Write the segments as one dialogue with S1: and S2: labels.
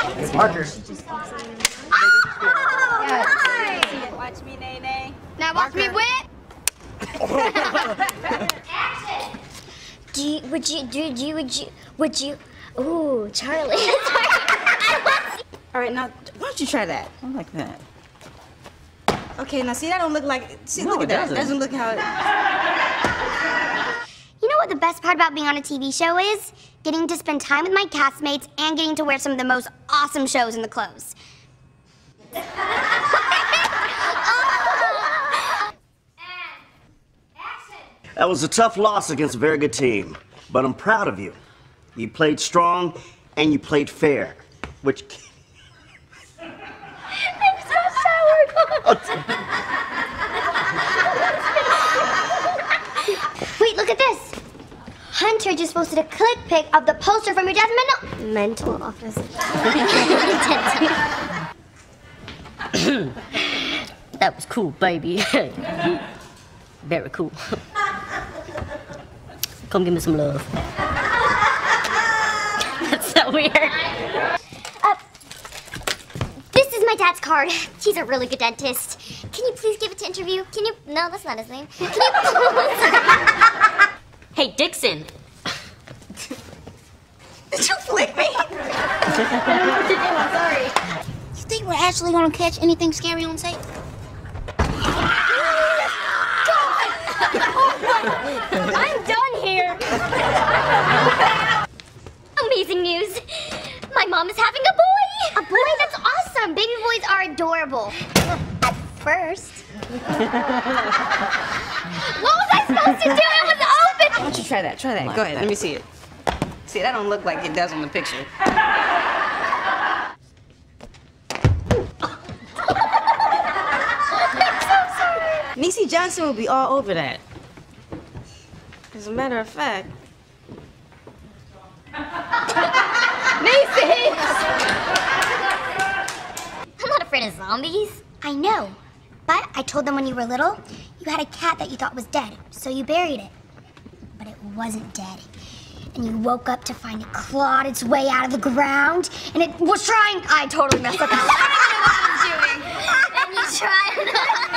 S1: Parker.
S2: Watch me, Nene.
S3: Now watch me whip. Would you? Ooh, Charlie.
S2: All right, now why don't you try that?
S1: I like that.
S2: Okay, now see that don't look like. See,
S1: No,
S2: look at
S1: it
S2: that.
S1: doesn't.
S2: Doesn't look how it.
S3: You know what the best part about being on a TV show is? Getting to spend time with my castmates and getting to wear some of the most awesome shows in the clothes.
S4: That was a tough loss against a very good team, but I'm proud of you. You played strong and you played fair, which...
S3: I'm so sour. Wait, look at this. Hunter just posted a click pic of the poster from your dad's mental office.
S5: That was cool, baby. Very cool. Come give me some love. That's so weird.
S3: This is my dad's card. He's a really good dentist. Can you please give it to interview? Can you? No, that's not his name. Can you?
S5: Hey, Dixon.
S2: Did you flick me?
S3: I'm sorry.
S6: You think we're actually gonna catch anything scary on set?
S3: I'm done here. Amazing news. My mom is having a boy. A boy? That's awesome. Baby boys are adorable. At first. What was I supposed to do? It was open.
S2: Why don't you try that? Try that. Go ahead. Let me see it. See, that don't look like it does on the picture. Niecy Johnson will be all over that. As a matter of fact.
S3: Niecy! I'm not afraid of zombies. I know. But I told them when you were little, you had a cat that you thought was dead, so you buried it. But it wasn't dead. And you woke up to find it clawed its way out of the ground, and it was trying. I totally messed up. I don't know what I was doing. And you tried.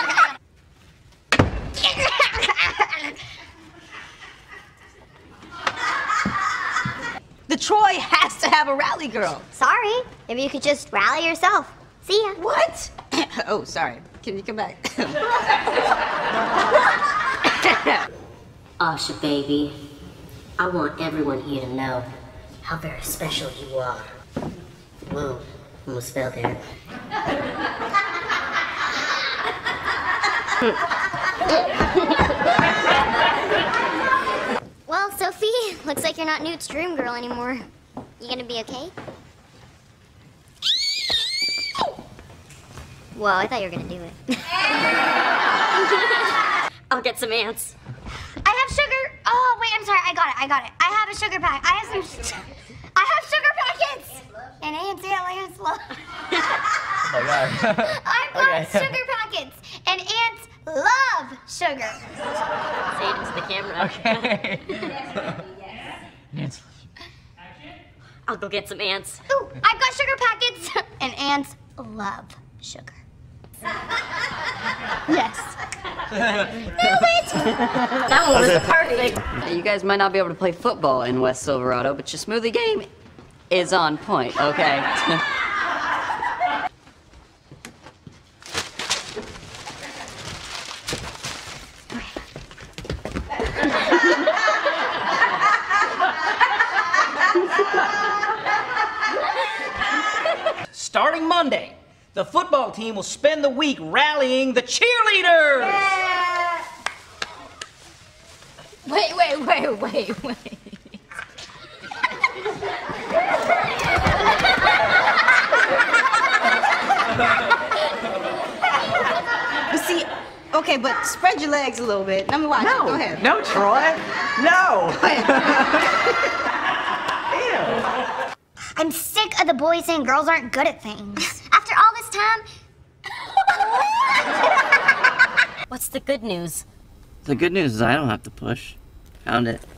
S2: The Troy has to have a rally girl.
S3: Sorry. Maybe you could just rally yourself. See ya.
S2: What? Oh, sorry. Can you come back?
S5: Asha, baby, I want everyone here to know how very special you are. Whoa, almost fell there.
S3: Well, Sophie, looks like you're not Newt's dream girl anymore. You gonna be okay? Whoa, I thought you were gonna do it.
S5: I'll get some ants.
S3: I have sugar. Oh, wait, I'm sorry. I got it. I have a sugar pack. I have sugar packets. And ants, yeah, ants love.
S1: Oh my god.
S3: I brought sugar packets. And ants love sugar.
S5: Say it into the camera.
S1: Okay.
S5: I'll go get some ants.
S3: Ooh, I've got sugar packets. And ants love sugar. Yes.
S5: That one was perfect.
S7: You guys might not be able to play football in West Silverado, but your smoothie game is on point, okay?
S8: Starting Monday, the football team will spend the week rallying the cheerleaders.
S3: Yeah.
S6: Wait.
S2: But see, okay, but spread your legs a little bit. Let me watch.
S1: No.
S2: Go ahead.
S1: No, Troy. No. Ew.
S3: I'm sick of the boys saying girls aren't good at things. After all this time.
S5: What's the good news?
S7: The good news is I don't have to push. Found it.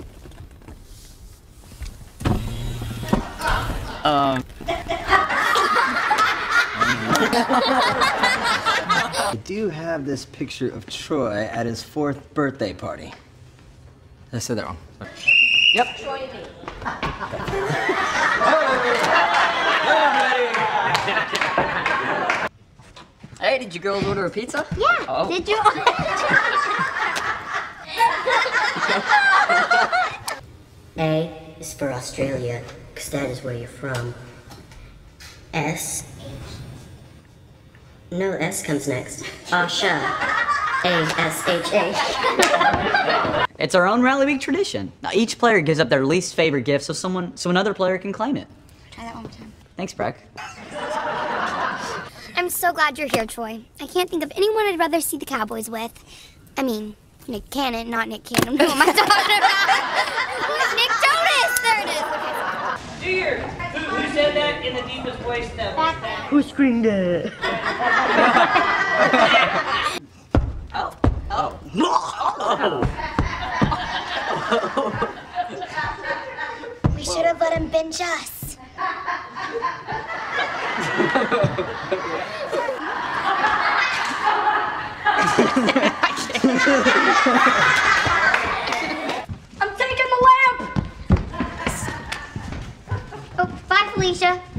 S9: I do have this picture of Troy at his 4th birthday party. I said that wrong. Sorry.
S7: Yep. Hey, did you girls order a pizza?
S3: Yeah.
S7: Oh.
S3: Did you?
S5: A is for Australia, because that is where you're from. S. No, S comes next. Asha. A-S-H-A.
S7: It's our own Rally Week tradition. Now, each player gives up their least favorite gift so another player can claim it.
S6: Try that one more time.
S7: Thanks, Breck.
S3: I'm so glad you're here, Troy. I can't think of anyone I'd rather see the Cowboys with. I mean, Nick Cannon, not Nick Cannon. Who am I talking about? Nick Jonas! There it is. Okay.
S8: New Year. Who said that in the deepest voice ever?
S2: Who screamed it?
S3: We should have let him binge us.
S6: I'm taking the lamp!
S3: Oh, bye, Felicia.